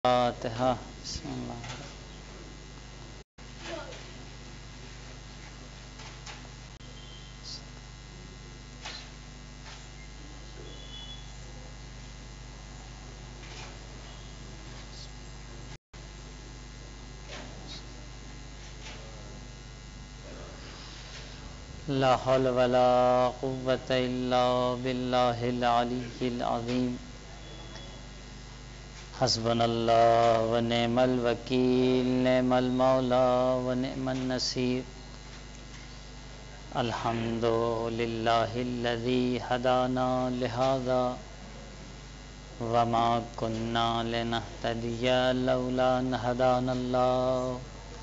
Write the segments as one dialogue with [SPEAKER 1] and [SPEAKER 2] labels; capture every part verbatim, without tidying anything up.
[SPEAKER 1] فاتحہ بسم اللہ لا حول ولا قوة الا باللہ العلی العظیم حسبنا اللہ ونعم الوکیل نعم المولا ونعم النصیر الحمد للہ الذی ہدانا لہذا وما كنا لنهتدی لولا ان هدانا اللہ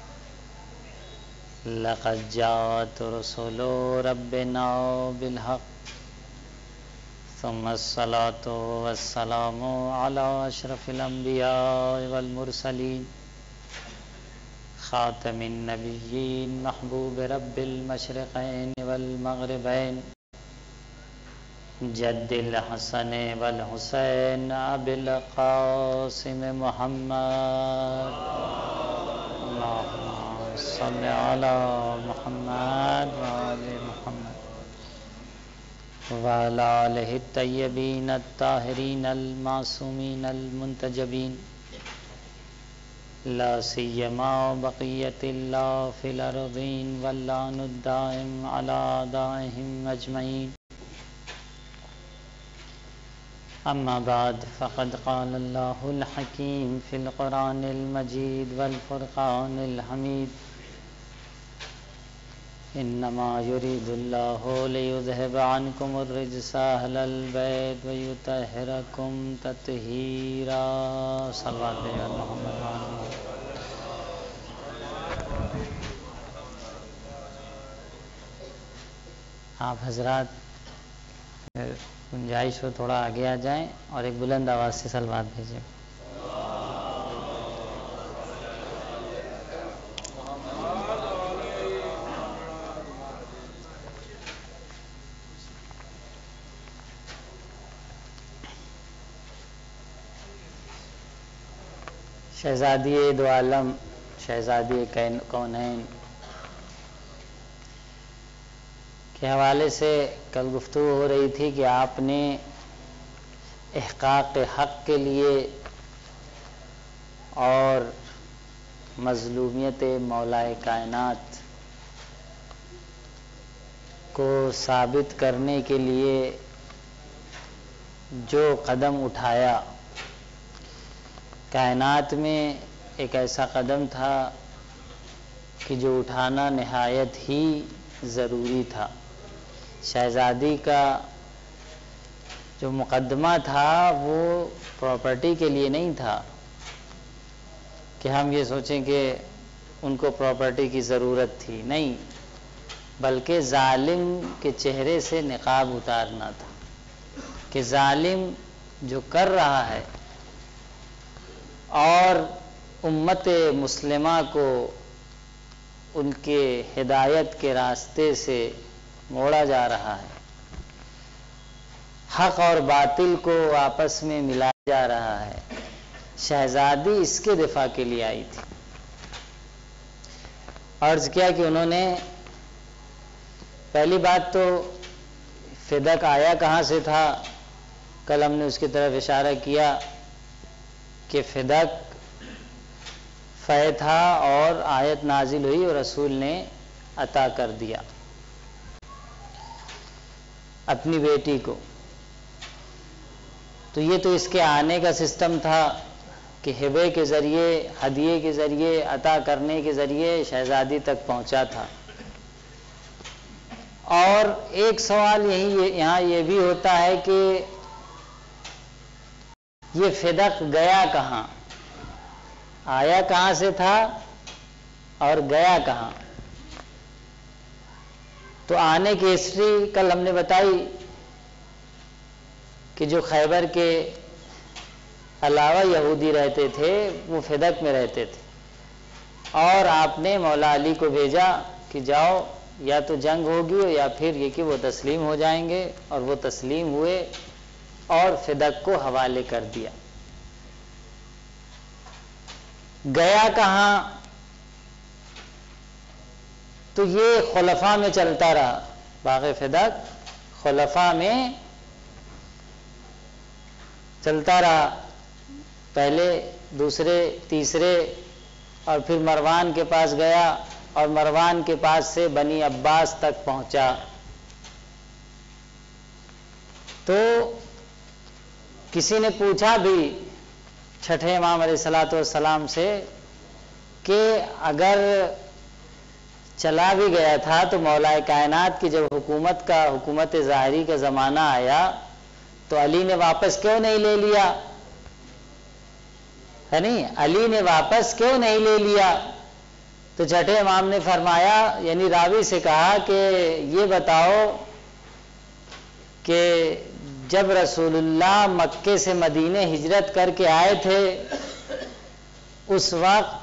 [SPEAKER 1] لقد جاءت رسل ربنا بالحق ثم الصلاة والسلام على اشرف الانبیاء والمرسلین خاتم النبیین محبوب رب المشرقین والمغربین جد الحسن والحسین ابی القاسم محمد اللہم صل علی محمد وآل محمد وعلی آلہ الطیبین الطاہرین المعصومین المنتجبین لا سیما بقیت اللہ فی الارضین واللعن الدائم علی اعدائہم اجمعین اما بعد فقد قال اللہ الحکیم فی القرآن المجید والفرقان الحمید انما یرید اللہ لیذہب عنکم الرجس اہل البیت ویطہرکم تطہیرا صلوات علی محمد۔ آپ حضرات گنجائش ہو تھوڑا آگے آ جائیں اور ایک بلند آواز سے صلوات بھیجیں۔ شہزادی دو عالم شہزادی کونین کے حوالے سے کل گفتگو ہو رہی تھی کہ آپ نے احقاق حق کے لیے اور مظلومیت مولائے کائنات کو ثابت کرنے کے لیے جو قدم اٹھایا، کائنات میں ایک ایسا قدم تھا کہ جو اٹھانا نہایت ہی ضروری تھا۔ شہزادی کا جو مقدمہ تھا وہ پراپرٹی کے لیے نہیں تھا کہ ہم یہ سوچیں کہ ان کو پراپرٹی کی ضرورت تھی، نہیں، بلکہ ظالم کے چہرے سے نقاب اتارنا تھا کہ ظالم جو کر رہا ہے اور امت مسلمہ کو ان کے ہدایت کے راستے سے موڑا جا رہا ہے، حق اور باطل کو آپس میں ملایا جا رہا ہے، شہزادی اس کے دفاع کے لیے آئی تھی۔ عرض کیا کہ انہوں نے پہلی بات تو فدق آیا کہاں سے تھا، کل ہم نے اس کی طرف اشارہ کیا کہ فدق فے تھا اور آیت نازل ہوئی اور رسول نے عطا کر دیا اپنی بیٹی کو، تو یہ تو اس کے آنے کا سسٹم تھا کہ ہبے کے ذریعے، ہدیے کے ذریعے، عطا کرنے کے ذریعے شہزادی تک پہنچا تھا۔ اور ایک سوال یہی یہاں یہ بھی ہوتا ہے کہ یہ فدق گیا کہاں، آیا کہاں سے تھا اور گیا کہاں؟ تو آنے کی ہسٹری کل ہم نے بتائی کہ جو خیبر کے علاوہ یہودی رہتے تھے وہ فدق میں رہتے تھے، اور آپ نے مولا علی کو بھیجا کہ جاؤ، یا تو جنگ ہوگی یا پھر یہ کہ وہ تسلیم ہو جائیں گے، اور وہ تسلیم ہوئے اور فدق کو حوالے کر دیا۔ گیا کہاں؟ تو یہ خلفاء میں چلتا رہا، باغ فدق خلفاء میں چلتا رہا، پہلے دوسرے تیسرے، اور پھر مروان کے پاس گیا اور مروان کے پاس سے بنی عباس تک پہنچا۔ تو کسی نے پوچھا بھی چھٹے امام علیہ الصلوۃ والسلام سے کہ اگر چلا بھی گیا تھا تو مولا کائنات کی جب حکومت کا حکومت ظاہری کا زمانہ آیا تو علی نے واپس کیوں نہیں لے لیا؟ ہے نہیں، علی نے واپس کیوں نہیں لے لیا؟ تو چھٹے امام نے فرمایا، یعنی راوی سے کہا کہ یہ بتاؤ کہ جب رسول اللہ مکے سے مدینے ہجرت کر کے آئے تھے اس وقت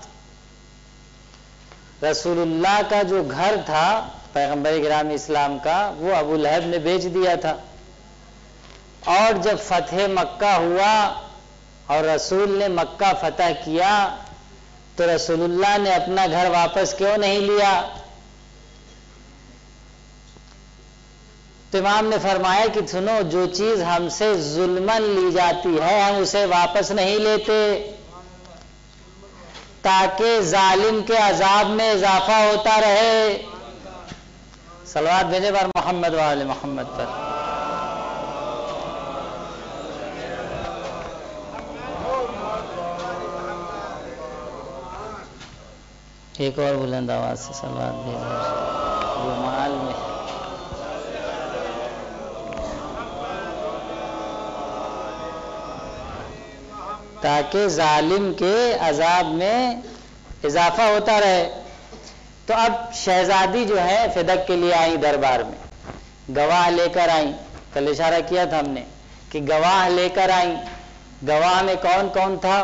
[SPEAKER 1] رسول اللہ کا جو گھر تھا پیغمبر گرامی اسلام کا وہ ابو لہب نے بیچ دیا تھا، اور جب فتح مکہ ہوا اور رسول نے مکہ فتح کیا تو رسول اللہ نے اپنا گھر واپس کیوں نہیں لیا؟ تو امام نے فرمایا کہ سنو، جو چیز ہم سے ظلماً لی جاتی ہے ہم اسے واپس نہیں لیتے تاکہ ظالم کے عذاب میں اضافہ ہوتا رہے۔ صلوات بھیجے بار محمد و آل محمد پر۔ ایک اور بلند آواز سے صلوات بھیجے جو مال میں تاکہ ظالم کے عذاب میں اضافہ ہوتا رہے۔ تو اب شہزادی جو ہے فدق کے لیے آئی دربار میں، گواہ لے کر آئیں، کل اشارہ کیا تھا ہم نے کہ گواہ لے کر آئیں۔ گواہ میں کون کون تھا؟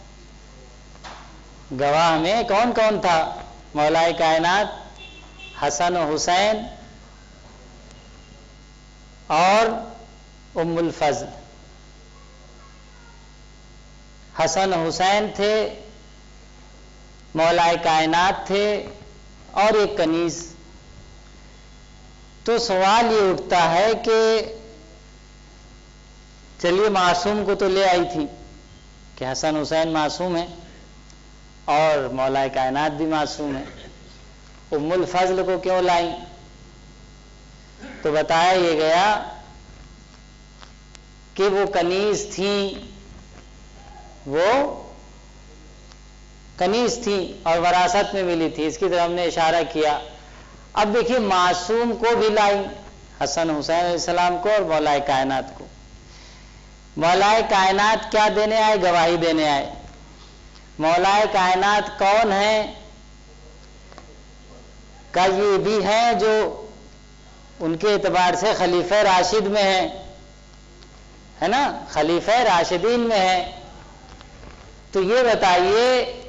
[SPEAKER 1] گواہ میں کون کون تھا؟ مولا کائنات، حسن و حسین اور ام الفضل۔ حسن حسین تھے، مولا کائنات تھے اور ایک کنیز۔ تو سوال یہ اٹھتا ہے کہ چلیے معصوم کو تو لے آئی تھی کہ حسن حسین معصوم ہیں اور مولا کائنات بھی معصوم ہے، ام الفضل کو کیوں لائیں؟ تو بتایا یہ گیا کہ وہ کنیز تھیں، وہ کنیز تھیں اور وراثت میں ملی تھی، اس کی طرف ہم نے اشارہ کیا۔ اب دیکھیے معصوم کو بھی لائیں، حسن حسین علیہ السلام کو اور مولا کائنات کو۔ مولا کائنات کیا دینے آئے؟ گواہی دینے آئے۔ مولا کائنات کون ہیں؟ کہ یہ بھی ہیں جو ان کے اعتبار سے خلیفہ راشد میں ہیں، ہے نا، خلیفہ راشدین میں ہیں۔ تو یہ بتائیے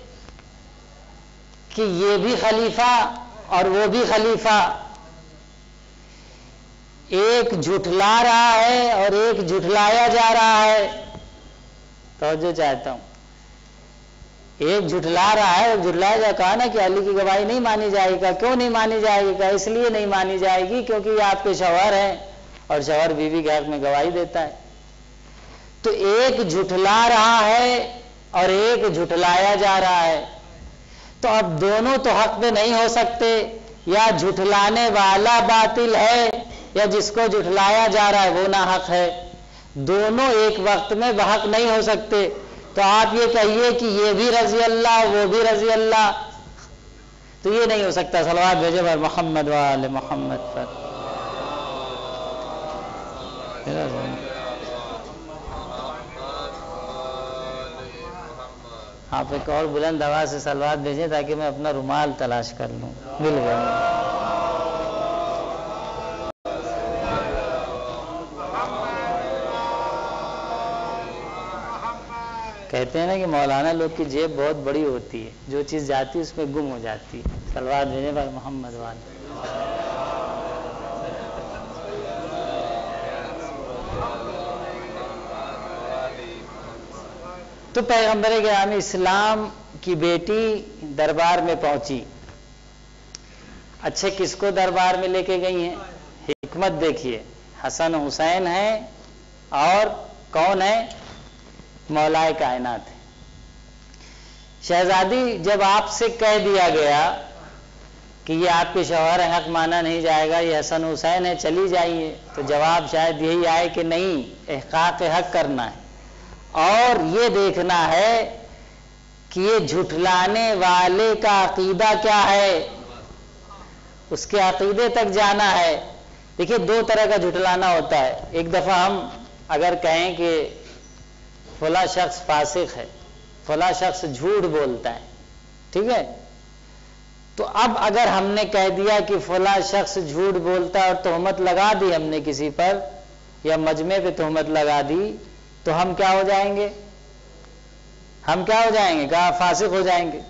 [SPEAKER 1] کہ یہ بھی خلیفہ اور وہ بھی خلیفہ، ایک جھٹلا رہا ہے اور ایک جھٹلایا جا رہا ہے۔ توجہ چاہتا ہوں، ایک جھٹلا رہا ہے اور جھٹلایا جا کہا نا کہ علی کی گواہی نہیں مانی جائے گا۔ کیوں نہیں مانی جائے گی؟ اس لیے نہیں مانی جائے گی کیونکہ یہ آپ کے شوہر ہیں اور شوہر بیوی کے حق میں گواہی دیتا ہے۔ تو ایک جھٹلا رہا ہے اور ایک جھٹلایا جا رہا ہے، تو اب دونوں تو حق میں نہیں ہو سکتے، یا جھٹلانے والا باطل ہے یا جس کو جھٹلایا جا رہا ہے وہ ناحق ہے، دونوں ایک وقت میں بحق نہیں ہو سکتے۔ تو آپ یہ کہیے کہ یہ بھی رضی اللہ وہ بھی رضی اللہ، تو یہ نہیں ہو سکتا۔ صلوات بھیجے پر محمد و آل محمد پر۔ آپ ایک اور بلند آواز سے صلوات بھیجیں تاکہ میں اپنا رومال تلاش کر لوں، مل گیا۔ کہتے ہیں نا کہ مولانا لوگ کی جیب بہت بڑی ہوتی ہے، جو چیز جاتی ہے اس میں گم ہو جاتی ہے۔ صلوات بھیجیں پر محمد والے۔ تو پیغمبر گرامی اسلام کی بیٹی دربار میں پہنچی. اچھے کس کو دربار میں لے کے گئی ہیں؟ حکمت دیکھیے، حسن حسین ہیں اور کون ہے؟ مولائے کائنات ہے. شہزادی جب آپ سے کہہ دیا گیا کہ یہ آپ کے شوہر ہیں، حق مانا نہیں جائے گا، یہ حسن حسین ہے، چلی جائیے، تو جواب شاید یہی آئے کہ نہیں، احقاق حق کرنا ہے اور یہ دیکھنا ہے کہ یہ جھٹلانے والے کا عقیدہ کیا ہے، اس کے عقیدے تک جانا ہے. دیکھیے دو طرح کا جھٹلانا ہوتا ہے. ایک دفعہ ہم اگر کہیں کہ فلاں شخص فاسق ہے، فلاں شخص جھوٹ بولتا ہے، ٹھیک ہے، تو اب اگر ہم نے کہہ دیا کہ فلاں شخص جھوٹ بولتا ہے اور تہمت لگا دی ہم نے کسی پر یا مجمع پہ تہمت لگا دی، تو ہم کیا ہو جائیں گے؟ ہم کیا ہو جائیں گے؟ کہا فاسق ہو جائیں گے.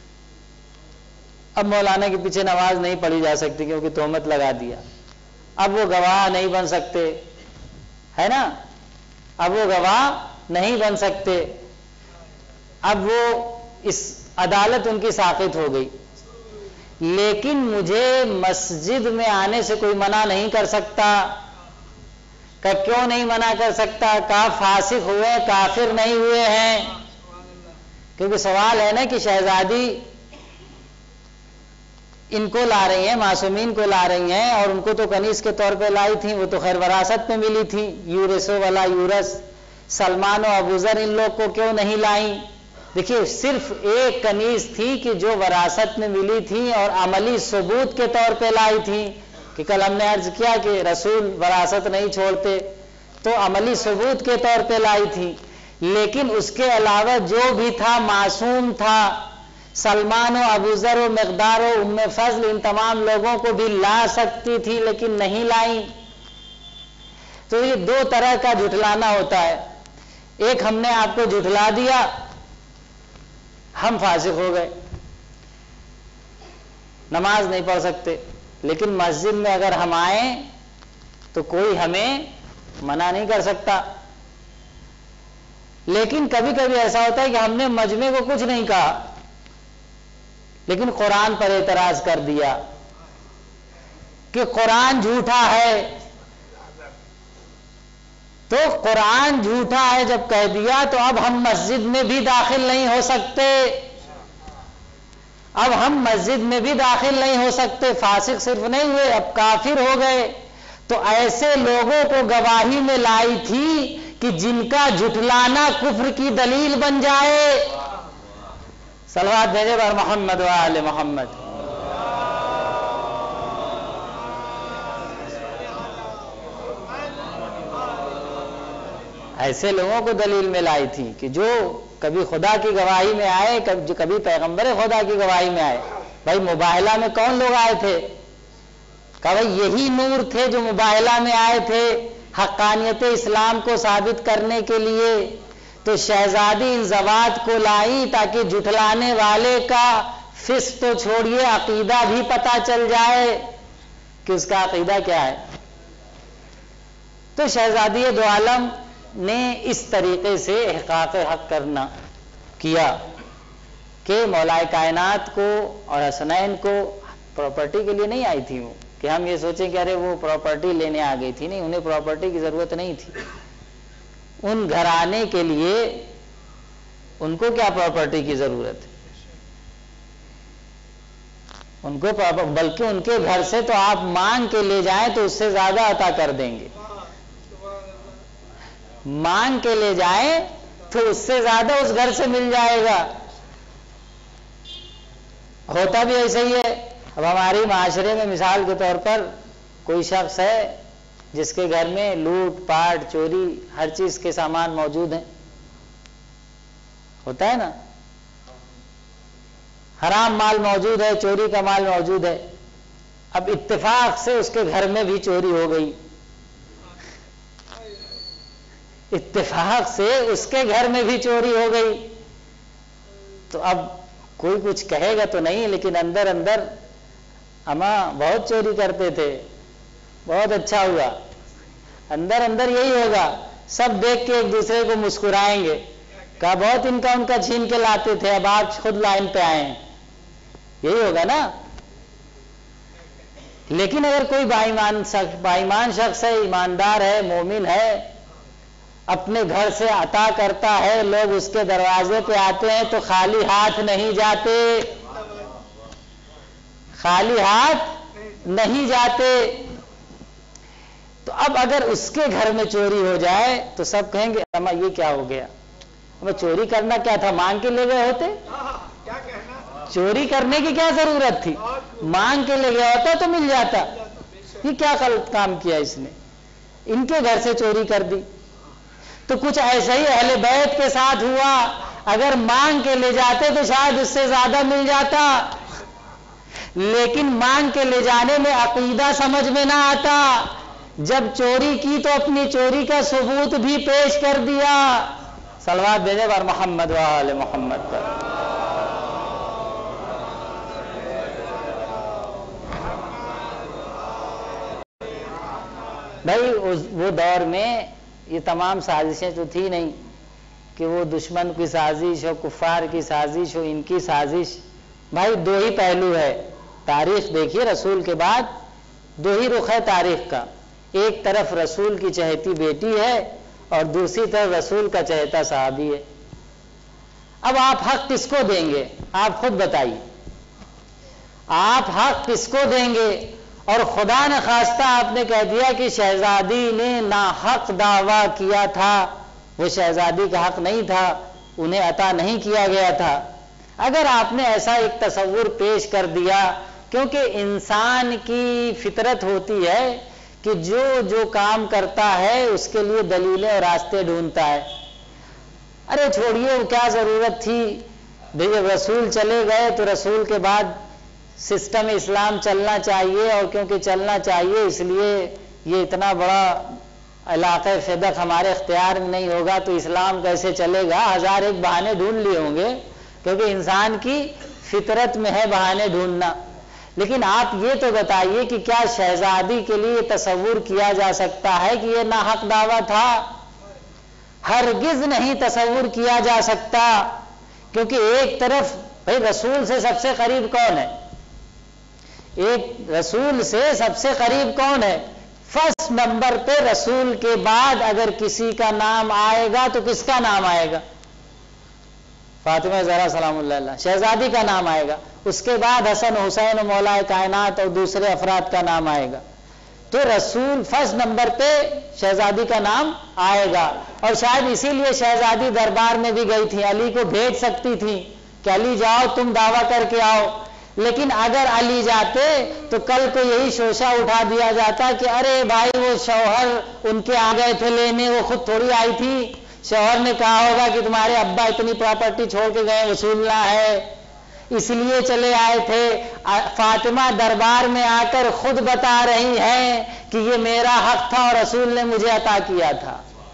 [SPEAKER 1] اب مولانا کے پیچھے نماز نہیں پڑھی جا سکتی کیونکہ تہمت لگا دیا. اب وہ گواہ نہیں بن سکتے، ہے نا، اب وہ گواہ نہیں بن سکتے، اب وہ اس عدالت ان کی ساقط ہو گئی. لیکن مجھے مسجد میں آنے سے کوئی منع نہیں کر سکتا. کہ کیوں نہیں منع کر سکتا؟ کہا فاسق ہوئے، کافر نہیں ہوئے ہیں. کیونکہ سوال ہے نا کہ شہزادی ان کو لا رہی ہیں، معصومین کو لا رہی ہیں، اور ان کو تو کنیز کے طور پہ لائی تھیں، وہ تو خیر وراثت میں ملی تھی، یورثو ولا یورث. سلمان و ابوذر ان لوگ کو کیوں نہیں لائیں؟ دیکھیے صرف ایک کنیز تھی کہ جو وراثت میں ملی تھی اور عملی ثبوت کے طور پہ لائی تھی، کہ کل ہم نے عرض کیا کہ رسول وراثت نہیں چھوڑتے، تو عملی ثبوت کے طور پہ لائی تھی. لیکن اس کے علاوہ جو بھی تھا معصوم تھا. سلمان و ابوذر و مقدار و ام فضل ان تمام لوگوں کو بھی لا سکتی تھی لیکن نہیں لائیں. تو یہ دو طرح کا جھٹلانا ہوتا ہے. ایک ہم نے آپ کو جھٹلا دیا، ہم فاسق ہو گئے، نماز نہیں پڑھ سکتے، لیکن مسجد میں اگر ہم آئیں تو کوئی ہمیں منع نہیں کر سکتا. لیکن کبھی کبھی ایسا ہوتا ہے کہ ہم نے مجمع کو کچھ نہیں کہا لیکن قرآن پر اعتراض کر دیا کہ قرآن جھوٹا ہے. تو قرآن جھوٹا ہے جب کہہ دیا تو اب ہم مسجد میں بھی داخل نہیں ہو سکتے، اب ہم مسجد میں بھی داخل نہیں ہو سکتے. فاسق صرف نہیں ہوئے، اب کافر ہو گئے. تو ایسے لوگوں کو گواہی میں لائی تھی کہ جن کا جھٹلانا کفر کی دلیل بن جائے. صلوات بھیجے بر محمد و آل محمد. ایسے لوگوں کو دلیل میں لائی تھی کہ جو کبھی خدا کی گواہی میں آئے، جو کبھی پیغمبر خدا کی گواہی میں آئے. بھائی مباہلہ میں کون لوگ آئے تھے؟ کہا بھائی یہی نور تھے جو مباہلہ میں آئے تھے حقانیت اسلام کو ثابت کرنے کے لیے. تو شہزادی ان زوات کو لائی تاکہ جھٹلانے والے کا فسق تو چھوڑیے عقیدہ بھی پتہ چل جائے کہ اس کا عقیدہ کیا ہے. تو شہزادی دو عالم نے اس طریقے سے احقاق حق کرنا کیا کہ مولائے کائنات کو اور حسنین کو پراپرٹی کے لیے نہیں آئی تھی وہ کہ ہم یہ سوچیں کہ ارے وہ پراپرٹی لینے آ گئی تھی. نہیں، انہیں پراپرٹی کی ضرورت نہیں تھی. ان گھرانے کے لیے ان کو کیا پراپرٹی کی ضرورت ہے؟ ان کو بلکہ ان کے گھر سے تو آپ مانگ کے لے جائیں تو اس سے زیادہ عطا کر دیں گے. مانگ کے لے جائیں تو اس سے زیادہ اس گھر سے مل جائے گا. ہوتا بھی ایسا ہی ہے. اب ہماری معاشرے میں مثال کے طور پر کوئی شخص ہے جس کے گھر میں لوٹ پاٹ چوری ہر چیز کے سامان موجود ہیں، ہوتا ہے نا، حرام مال موجود ہے، چوری کا مال موجود ہے. اب اتفاق سے اس کے گھر میں بھی چوری ہو گئی، اتفاق سے اس کے گھر میں بھی چوری ہو گئی. تو اب کوئی کچھ کہے گا تو نہیں، لیکن اندر اندر اماں بہت چوری کرتے تھے، بہت اچھا ہوا، اندر اندر یہی ہوگا. سب دیکھ کے ایک دوسرے کو مسکرائیں گے کہا بہت ان کا ان کا چھین کے لاتے تھے، اب آپ خود لائن پہ آئے ہیں، یہی ہوگا نا۔ لیکن اگر کوئی باایمان شخص باایمان شخص ہے، ایماندار ہے، مومن ہے، اپنے گھر سے عطا کرتا ہے، لوگ اس کے دروازے پہ آتے ہیں تو خالی ہاتھ نہیں جاتے، خالی ہاتھ نہیں جاتے۔ تو اب اگر اس کے گھر میں چوری ہو جائے تو سب کہیں گے اما یہ کیا ہو گیا، ہمیں چوری کرنا کیا تھا، مانگ کے لے گئے ہوتے، چوری کرنے کی کیا ضرورت تھی، مانگ کے لے گیا ہوتا تو مل جاتا، یہ کیا غلط کام کیا اس نے، ان کے گھر سے چوری کر دی۔ تو کچھ ایسا ہی اہل بیت کے ساتھ ہوا، اگر مانگ کے لے جاتے تو شاید اس سے زیادہ مل جاتا، لیکن مانگ کے لے جانے میں عقیدہ سمجھ میں نہ آتا، جب چوری کی تو اپنی چوری کا ثبوت بھی پیش کر دیا۔ صلوات بھیجے بار محمد و آل محمد پر۔ بھائی وہ دور میں یہ تمام سازشیں تو تھی نہیں کہ وہ دشمن کی سازش ہو، کفار کی سازش ہو، ان کی سازش۔ بھائی دو ہی پہلو ہے، تاریخ دیکھیے رسول کے بعد دو ہی رخ ہے تاریخ کا، ایک طرف رسول کی چہیتی بیٹی ہے اور دوسری طرف رسول کا چہیتا صحابی ہے۔ اب آپ حق کس کو دیں گے، آپ خود بتائیے، آپ حق کس کو دیں گے؟ اور خدا نے خواستہ آپ نے کہہ دیا کہ شہزادی نے ناحق دعویٰ کیا تھا، وہ شہزادی کا حق نہیں تھا، انہیں عطا نہیں کیا گیا تھا۔ اگر آپ نے ایسا ایک تصور پیش کر دیا، کیونکہ انسان کی فطرت ہوتی ہے کہ جو جو کام کرتا ہے اس کے لیے دلیلیں اور راستے ڈھونڈتا ہے۔ ارے چھوڑیے کیا ضرورت تھی، جب رسول چلے گئے تو رسول کے بعد سسٹم اسلام چلنا چاہیے، اور کیونکہ چلنا چاہیے اس لیے یہ اتنا بڑا علاقہ فدق ہمارے اختیار میں نہیں ہوگا تو اسلام کیسے چلے گا، ہزار ایک بہانے ڈھونڈ لیے ہوں گے، کیونکہ انسان کی فطرت میں ہے بہانے ڈھونڈنا۔ لیکن آپ یہ تو بتائیے کہ کیا شہزادی کے لیے تصور کیا جا سکتا ہے کہ یہ ناحق دعویٰ تھا؟ ہرگز نہیں تصور کیا جا سکتا، کیونکہ ایک طرف بھائی رسول سے سب سے قریب کون ہے، ایک رسول سے سب سے قریب کون ہے، فرسٹ نمبر پہ رسول کے بعد اگر کسی کا نام آئے گا تو کس کا نام آئے گا؟ فاطمہ زہرا سلام اللہ علیہ، شہزادی کا نام آئے گا، اس کے بعد حسن حسین مولا کائنات اور دوسرے افراد کا نام آئے گا۔ تو رسول فرسٹ نمبر پہ شہزادی کا نام آئے گا، اور شاید اسی لیے شہزادی دربار میں بھی گئی تھی، علی کو بھیج سکتی تھی کہ علی جاؤ تم دعویٰ کر کے آؤ، لیکن اگر علی جاتے تو کل کو یہی شوشہ اٹھا دیا جاتا کہ ارے بھائی وہ شوہر ان کے آ گئے تھے لینے، وہ خود تھوڑی آئی تھی، شوہر نے کہا ہوگا کہ تمہارے ابا اتنی پراپرٹی چھوڑ کے گئے وصولنا ہے اس لیے چلے آئے تھے۔ فاطمہ دربار میں آ کر خود بتا رہی ہیں کہ یہ میرا حق تھا اور رسول نے مجھے عطا کیا تھا،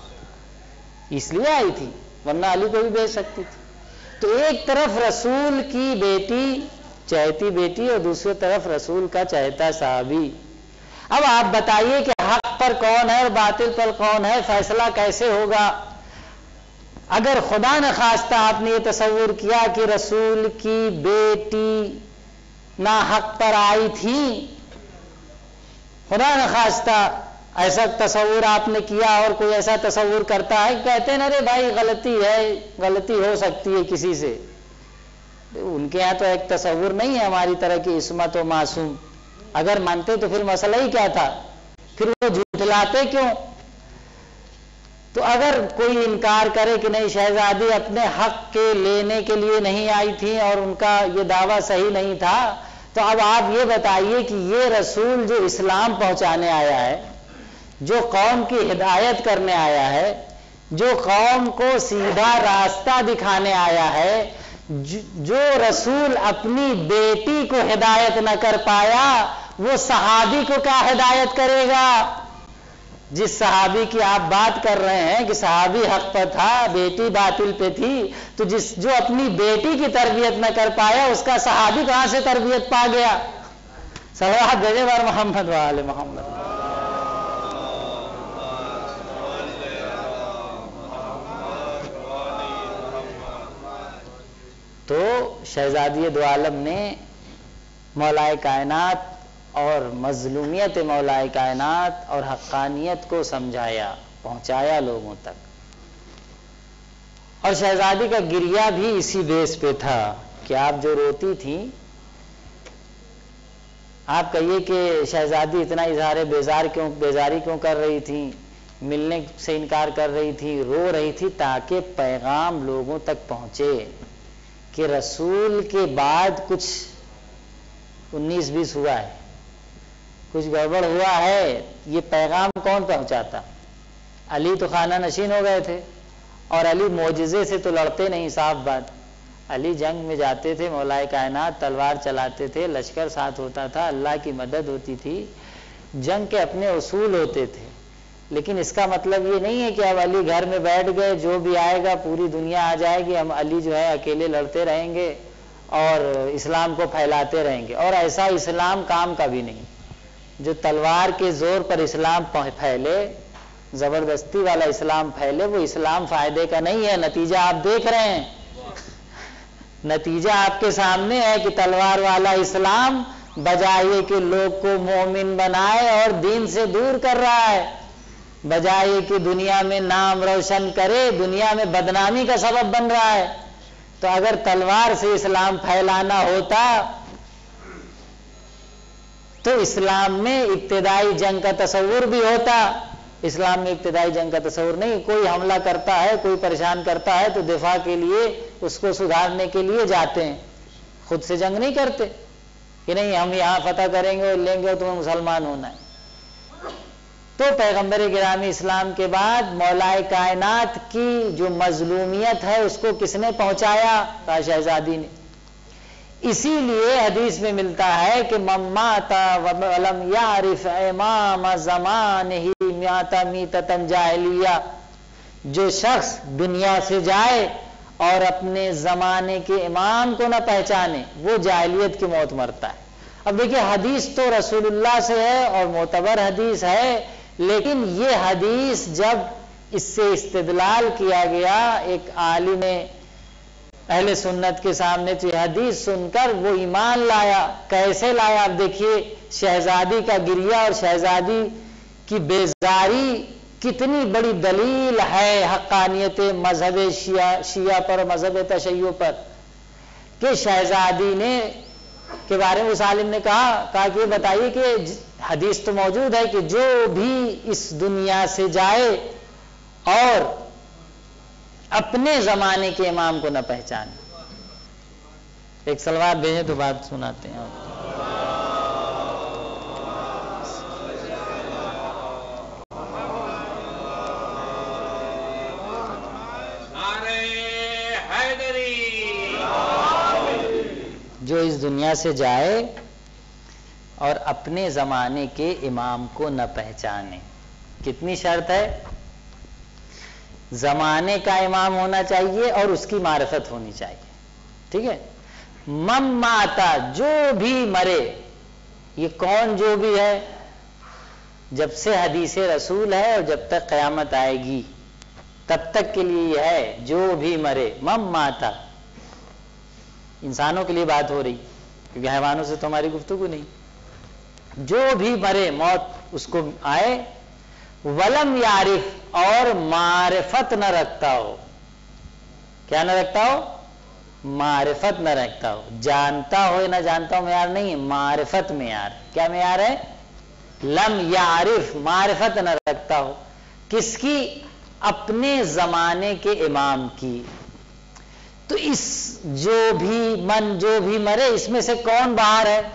[SPEAKER 1] اس لیے آئی تھی، ورنہ علی کو بھی بھیج سکتی تھی۔ تو ایک طرف رسول کی بیٹی چہتی بیٹی اور دوسری طرف رسول کا چہتا صحابی۔ اب آپ بتائیے کہ حق پر کون ہے اور باطل پر کون ہے، فیصلہ کیسے ہوگا؟ اگر خدا نہ خواستہ آپ نے یہ تصور کیا کہ رسول کی بیٹی ناحق پر آئی تھی، خدا نہ خواستہ ایسا تصور آپ نے کیا اور کوئی ایسا تصور کرتا ہے، کہتے ہیں ارے بھائی غلطی ہے، غلطی ہو سکتی ہے کسی سے، ان کے ہاں تو ایک تصور نہیں ہے ہماری طرح کی عصمت و معصوم، اگر مانتے تو پھر مسئلہ ہی کیا تھا، پھر وہ جھٹلاتے کیوں؟ تو اگر کوئی انکار کرے کہ نہیں شہزادی اپنے حق کے لینے کے لیے نہیں آئی تھی اور ان کا یہ دعویٰ صحیح نہیں تھا، تو اب آپ یہ بتائیے کہ یہ رسول جو اسلام پہنچانے آیا ہے، جو قوم کی ہدایت کرنے آیا ہے، جو قوم کو سیدھا راستہ دکھانے آیا ہے، جو رسول اپنی بیٹی کو ہدایت نہ کر پایا وہ صحابی کو کیا ہدایت کرے گا؟ جس صحابی کی آپ بات کر رہے ہیں کہ صحابی حق پر تھا، بیٹی باطل پہ تھی، تو جس جو اپنی بیٹی کی تربیت نہ کر پایا اس کا صحابی کہاں سے تربیت پا گیا؟ صلوات بھیجے بار محمد و آل محمد۔ تو شہزادی دو عالم نے مولائے کائنات اور مظلومیت مولائے کائنات اور حقانیت کو سمجھایا، پہنچایا لوگوں تک. اور شہزادی کا گریہ بھی اسی بیس پہ تھا کہ آپ جو روتی تھیں، آپ کہیے کہ شہزادی اتنا اظہار بیزار کیوں بیزاری کیوں کر رہی تھی، ملنے سے انکار کر رہی تھی، رو رہی تھی تاکہ پیغام لوگوں تک پہنچے کہ رسول کے بعد کچھ انیس بیس ہوا ہے، کچھ گڑبڑ ہوا ہے. یہ پیغام کون پہنچاتا؟ علی تو خانہ نشین ہو گئے تھے، اور علی معجزے سے تو لڑتے نہیں، صاف بات. علی جنگ میں جاتے تھے، مولائے کائنات تلوار چلاتے تھے، لشکر ساتھ ہوتا تھا، اللہ کی مدد ہوتی تھی، جنگ کے اپنے اصول ہوتے تھے. لیکن اس کا مطلب یہ نہیں ہے کہ اب علی گھر میں بیٹھ گئے، جو بھی آئے گا پوری دنیا آ جائے گی، ہم علی جو ہے اکیلے لڑتے رہیں گے اور اسلام کو پھیلاتے رہیں گے. اور ایسا اسلام کام کا بھی نہیں جو تلوار کے زور پر اسلام پھیلے، زبردستی والا اسلام پھیلے. وہ اسلام فائدے کا نہیں ہے. نتیجہ آپ دیکھ رہے ہیں، نتیجہ آپ کے سامنے ہے کہ تلوار والا اسلام بجائے کہ لوگ کو مومن بنائے اور دین سے دور کر رہا ہے، بجائے کہ دنیا میں نام روشن کرے دنیا میں بدنامی کا سبب بن رہا ہے. تو اگر تلوار سے اسلام پھیلانا ہوتا تو اسلام میں ابتدائی جنگ کا تصور بھی ہوتا. اسلام میں ابتدائی جنگ کا تصور نہیں. کوئی حملہ کرتا ہے، کوئی پریشان کرتا ہے تو دفاع کے لیے، اس کو سدھارنے کے لیے جاتے ہیں، خود سے جنگ نہیں کرتے کہ نہیں ہم یہاں فتح کریں گے اور لیں گے اور تمہیں مسلمان ہونا ہے. تو پیغمبر گرامی اسلام کے بعد مولائے کائنات کی جو مظلومیت ہے اس کو کس نے پہنچایا؟ کہا شہزادی نے. اسی لیے حدیث میں ملتا ہے کہ من مات ولم یعرف امام زمانہ میت میتۃ جاہلیہ، جو شخص دنیا سے جائے اور اپنے زمانے کے امام کو نہ پہچانے وہ جاہلیت کی موت مرتا ہے. اب دیکھیے حدیث تو رسول اللہ سے ہے اور معتبر حدیث ہے، لیکن یہ حدیث جب اس سے استدلال کیا گیا ایک عالم اہل سنت کے سامنے، تو یہ حدیث سن کر وہ ایمان لایا. کیسے لایا؟ اب دیکھیے شہزادی کا گریہ اور شہزادی کی بیزاری کتنی بڑی دلیل ہے حقانیت مذہب شیعہ شیعہ پر، مذہب تشیع پر، کہ شہزادی نے کے بارے میں اس عالم نے کہا کہا کہ یہ بتائیے کہ حدیث تو موجود ہے کہ جو بھی اس دنیا سے جائے اور اپنے زمانے کے امام کو نہ پہچانے. ایک سلوات بھیجیں تو بات سناتے ہیں. جو اس دنیا سے جائے اور اپنے زمانے کے امام کو نہ پہچانے. کتنی شرط ہے؟ زمانے کا امام ہونا چاہیے اور اس کی معرفت ہونی چاہیے. ٹھیک ہے. من ماتا، جو بھی مرے. یہ کون جو بھی ہے؟ جب سے حدیث رسول ہے اور جب تک قیامت آئے گی تب تک کے لیے یہ ہے جو بھی مرے. من ماتا انسانوں کے لیے بات ہو رہی کیونکہ حیوانوں سے تو ہماری گفتگو نہیں. جو بھی مرے موت اس کو آئے، ولم یعرف اور معرفت نہ رکھتا ہو. کیا نہ رکھتا ہو؟ معرفت نہ رکھتا ہو. جانتا ہو یا نہ جانتا ہو معیار نہیں ہے، معرفت معیار. کیا معیار ہے؟ لم یعرف، معرفت نہ رکھتا ہو. کس کی؟ اپنے زمانے کے امام کی. تو اس جو بھی من جو بھی مرے اس میں سے کون باہر ہے؟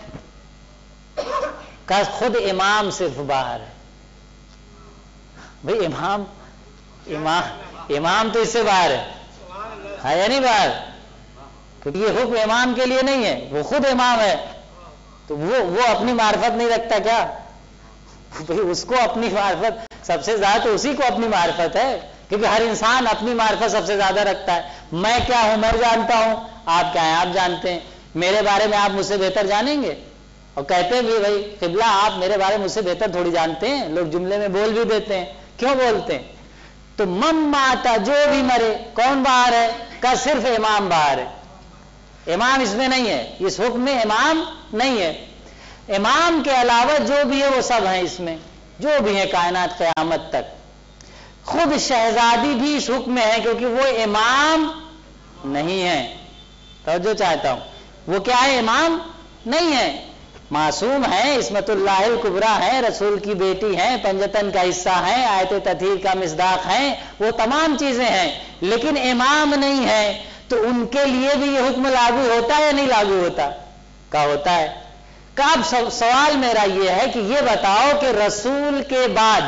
[SPEAKER 1] کہ خود امام صرف باہر ہے. بھئی امام امام امام تو اس سے باہر ہے ہے یا نہیں باہر؟ کیونکہ یہ حکم امام کے لیے نہیں ہے، وہ خود امام ہے. تو وہ وہ اپنی معرفت نہیں رکھتا کیا؟ بھئی اس کو اپنی معرفت سب سے زیادہ تو اسی کو اپنی معرفت ہے، کیونکہ ہر انسان اپنی معرفت سب سے زیادہ رکھتا ہے. میں کیا ہوں میں جانتا ہوں، آپ کیا ہیں آپ جانتے ہیں. میرے بارے میں آپ مجھ سے بہتر جانیں گے؟ اور کہتے ہیں بھی بھائی قبلہ آپ میرے بارے میں مجھ سے بہتر تھوڑی جانتے ہیں. لوگ جملے میں بول بھی دیتے ہیں. کیوں بولتے ہیں؟ تو من ماتا، جو بھی مرے. کون باہر ہے؟ کہ صرف امام باہر ہے. امام اس میں نہیں ہے، اس حکم میں امام نہیں ہے. امام کے علاوہ جو بھی ہے وہ سب ہیں اس میں، جو بھی ہیں کائنات قیامت تک. خود شہزادی بھی اس حکم میں ہے کیونکہ وہ امام نہیں ہے. توجہ چاہتا ہوں، وہ کیا ہے؟ امام نہیں ہے، معصوم ہے، عصمت اللہ الکبریٰ ہے، رسول کی بیٹی ہیں، پنجتن کا حصہ ہیں، آیت تطہیر کا مصداق ہیں، وہ تمام چیزیں ہیں، لیکن امام نہیں ہے. تو ان کے لیے بھی یہ حکم لاگو ہوتا ہے یا نہیں لاگو ہوتا؟ کہا ہوتا ہے. کہ اب سوال میرا یہ ہے کہ یہ بتاؤ کہ رسول کے بعد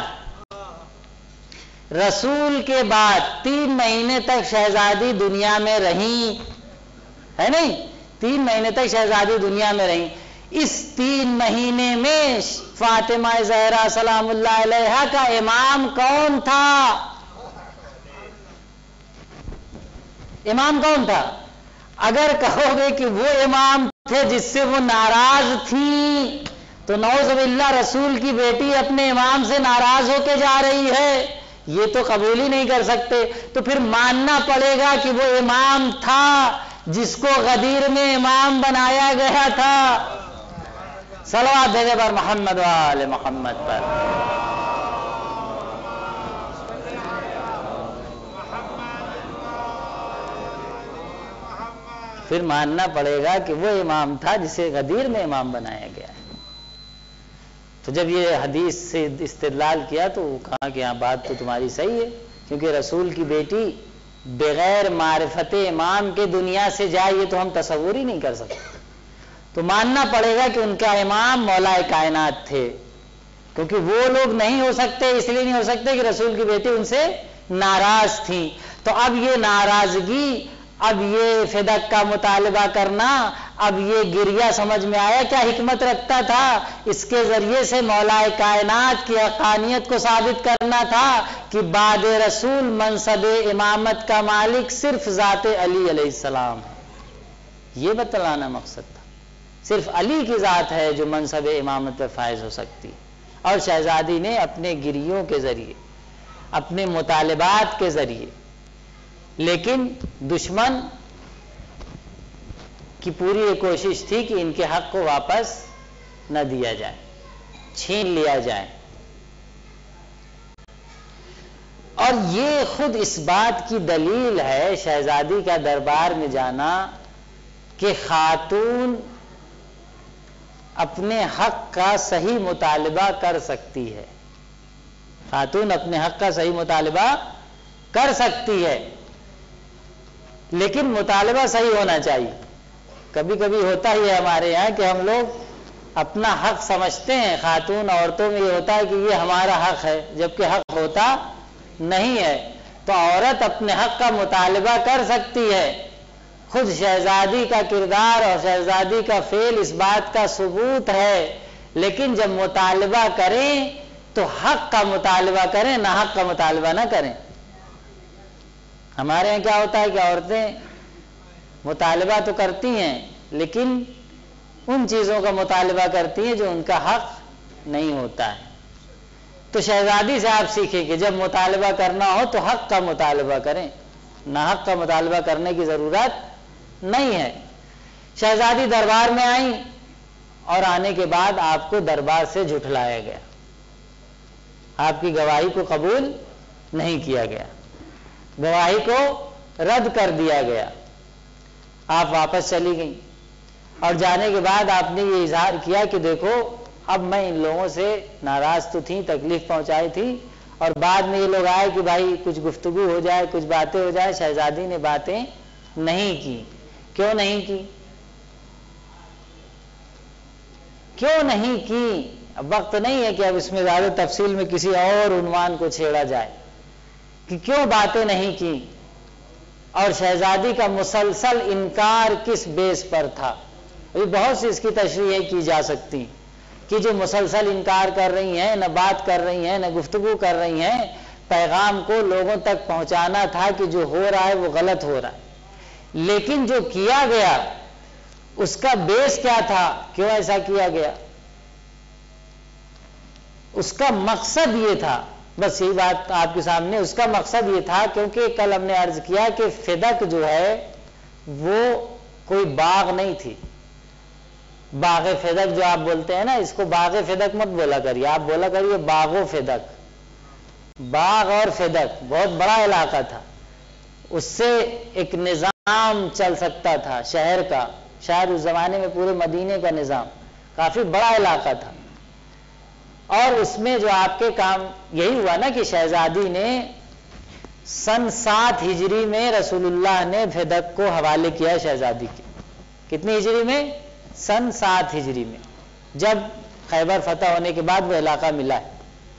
[SPEAKER 1] رسول کے بعد تین مہینے تک شہزادی دنیا میں رہیں، ہے نہیں؟ تین مہینے تک شہزادی دنیا میں رہیں. اس تین مہینے میں فاطمہ زہرا سلام اللہ علیہا کا امام کون تھا؟ امام کون تھا؟ اگر کہو گے کہ وہ امام تھے جس سے وہ ناراض تھی تو نعوذ باللہ رسول کی بیٹی اپنے امام سے ناراض ہو کے جا رہی ہے، یہ تو قبول ہی نہیں کر سکتے. تو پھر ماننا پڑے گا کہ وہ امام تھا جس کو غدیر میں امام بنایا گیا تھا. صلوات بھیجے پر محمد و آل محمد پر. پھر ماننا پڑے گا کہ وہ امام تھا جسے غدیر میں امام بنایا گیا ہے. تو جب یہ حدیث سے استدلال کیا تو کہا کہ ہاں بات تو تمہاری صحیح ہے، کیونکہ رسول کی بیٹی بغیر معرفت امام کے دنیا سے جائے یہ تو ہم تصور ہی نہیں کر سکتے. تو ماننا پڑے گا کہ ان کا امام مولا کائنات تھے، کیونکہ وہ لوگ نہیں ہو سکتے، اس لیے نہیں ہو سکتے کہ رسول کی بیٹی ان سے ناراض تھی. تو اب یہ ناراضگی، اب یہ فدق کا مطالبہ کرنا، اب یہ گریہ سمجھ میں آیا کیا حکمت رکھتا تھا؟ اس کے ذریعے سے مولا کائنات کی حقانیت کو ثابت کرنا تھا کہ بعد رسول منصب امامت کا مالک صرف ذات علی علیہ السلام ہے. یہ بتلانا مقصد تھا، صرف علی کی ذات ہے جو منصب امامت پہ فائز ہو سکتی. اور شہزادی نے اپنے گریوں کے ذریعے، اپنے مطالبات کے ذریعے، لیکن دشمن کی پوری یہ کوشش تھی کہ ان کے حق کو واپس نہ دیا جائے، چھین لیا جائے. اور یہ خود اس بات کی دلیل ہے شہزادی کا دربار میں جانا کہ خاتون اپنے حق کا صحیح مطالبہ کر سکتی ہے. خاتون اپنے حق کا صحیح مطالبہ کر سکتی ہے، لیکن مطالبہ صحیح ہونا چاہیے. کبھی کبھی ہوتا ہی ہے ہمارے یہاں کہ ہم لوگ اپنا حق سمجھتے ہیں، خاتون عورتوں میں یہ ہوتا ہے کہ یہ ہمارا حق ہے، جبکہ حق ہوتا نہیں ہے. تو عورت اپنے حق کا مطالبہ کر سکتی ہے. خود شہزادی کا کردار اور شہزادی کا فعل اس بات کا ثبوت ہے. لیکن جب مطالبہ کریں تو حق کا مطالبہ کریں، نہ حق کا مطالبہ نہ کریں. ہمارے یہاں کیا ہوتا ہے کہ عورتیں مطالبہ تو کرتی ہیں لیکن ان چیزوں کا مطالبہ کرتی ہیں جو ان کا حق نہیں ہوتا ہے. تو شہزادی سے آپ سیکھیں کہ جب مطالبہ کرنا ہو تو حق کا مطالبہ کریں، نہ حق کا مطالبہ کرنے کی ضرورت نہیں ہے. شہزادی دربار میں آئیں اور آنے کے بعد آپ کو دربار سے جھٹلایا گیا، آپ کی گواہی کو قبول نہیں کیا گیا، گواہی کو رد کر دیا گیا. آپ واپس چلی گئیں اور جانے کے بعد آپ نے یہ اظہار کیا کہ دیکھو اب میں ان لوگوں سے ناراض تو تھی، تکلیف پہنچائی تھی، اور بعد میں یہ لوگ آئے کہ بھائی کچھ گفتگو ہو جائے، کچھ باتیں ہو جائے. شہزادی نے باتیں نہیں کی. کیوں نہیں کی؟ کیوں نہیں کی؟ اب وقت نہیں ہے کہ اب اس میں زیادہ تفصیل میں کسی اور عنوان کو چھیڑا جائے کہ کیوں باتیں نہیں کی اور شہزادی کا مسلسل انکار کس بیس پر تھا. ابھی بہت سی اس کی تشریحیں کی جا سکتی کہ جو مسلسل انکار کر رہی ہیں، نہ بات کر رہی ہیں، نہ گفتگو کر رہی ہیں، پیغام کو لوگوں تک پہنچانا تھا کہ جو ہو رہا ہے وہ غلط ہو رہا ہے. لیکن جو کیا گیا اس کا بیس کیا تھا؟ کیوں ایسا کیا گیا؟ اس کا مقصد یہ تھا، بس یہی بات آپ کے سامنے. اس کا مقصد یہ تھا کیونکہ کل ہم نے عرض کیا کہ فدق جو ہے وہ کوئی باغ نہیں تھی. باغ فدق جو آپ بولتے ہیں نا، اس کو باغ فدق مت بولا کریے، آپ بولا کریے باغ و فدق. باغ اور فدق بہت بڑا علاقہ تھا، اس سے ایک نظام چل سکتا تھا شہر کا. شاید اس زمانے میں پورے مدینے کا نظام، کافی بڑا علاقہ تھا. اور اس میں جو آپ کے کام یہی ہوا نا کہ شہزادی نے سن سات ہجری میں رسول اللہ نے فدق کو حوالے کیا شہزادی کے. کتنی ہجری میں؟ سن سات ہجری میں، جب خیبر فتح ہونے کے بعد وہ علاقہ ملا ہے.